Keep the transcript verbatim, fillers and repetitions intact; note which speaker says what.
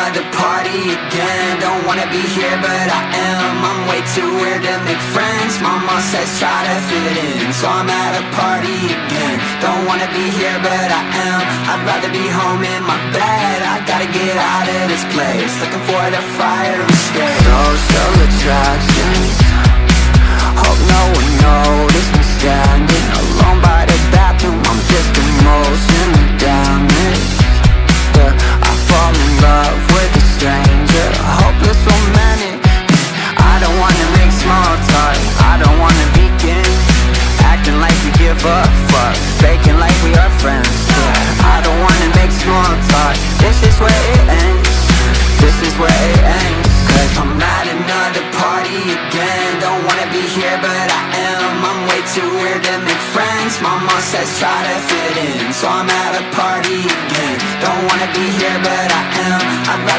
Speaker 1: another party again. Don't wanna be here but I am. I'm way too weird to make friends. Mama says try to fit in, so I'm at a party again. Don't wanna be here but I am. I'd rather be home in my bed. I gotta get out of this place, looking for the fire escape. Social attractions, hope no one noticed me standing alone by the bathroom. I'm just emotionally damaged. Yeah, I fall in love with a stranger, hopeless romantic. I don't wanna make small talk, I don't wanna begin acting like we give a fuck, faking like we are friends. Yeah, I don't wanna make small talk, this is where it ends, this is where it ends. Cause I'm at another party again. Don't wanna be here but I am. I'm way too weird to make friends. Mama says try to fit in, so I'm at a party again. Don't wanna be here but I am. I'd rather